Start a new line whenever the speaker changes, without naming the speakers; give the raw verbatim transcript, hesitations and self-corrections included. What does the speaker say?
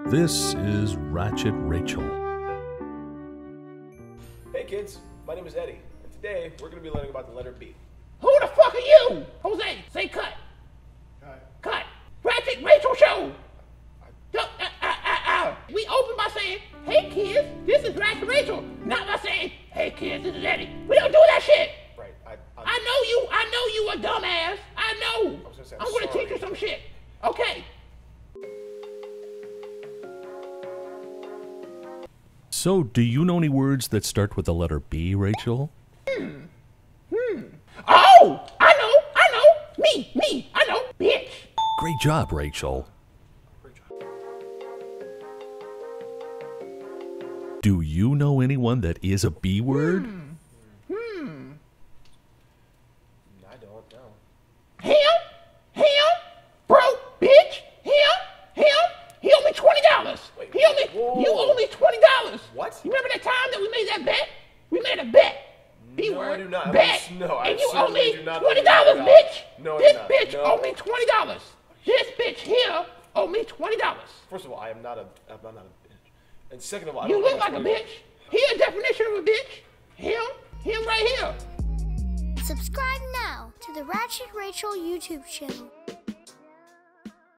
This is Ratchet Raychel.
Hey kids, my name is Eddie, and today we're going to be learning about the letter B.
Who the fuck are you? Jose, say cut.
Cut.
Cut. Ratchet Raychel show. Uh, uh, uh, uh. We open by saying, hey kids, this is Ratchet Raychel. Not by saying, hey kids, this is Eddie. We don't do that shit.
Right. I, I'm,
I know you, I know you a dumbass. I know.
I was gonna say,
I'm,
I'm
gonna
sorry.
teach you some shit. Okay.
So, do you know any words that start with the letter B, Rachel?
Hmm. Hmm. Oh! I know! I know! Me! Me! I know! Bitch!
Great job, Rachel.
Great job.
Do you know anyone that is a B word?
Hmm. Hmm.
I don't know.
Him? Him? Broke bitch? Him? Him? He owe me twenty dollars.
Wait,
He owe me,
whoa.
you owe me twenty dollars.
What?
You remember that time that we made that bet? We made a bet. B
No,
word.
I do not.
Bet.
No, I
and you owe
certainly
me
do not
twenty
owe you
dollars,
twenty dollars.
bitch.
No, I
this
do not.
bitch
No.
owe me twenty dollars. This bitch here owe me twenty dollars.
First of all, I am not a, I'm not a bitch. And second of all, I
You
don't
look
know
like a
what's
bitch. He a definition of a bitch. Him? Him right here.
Subscribe now to the Ratchet Raychel YouTube channel.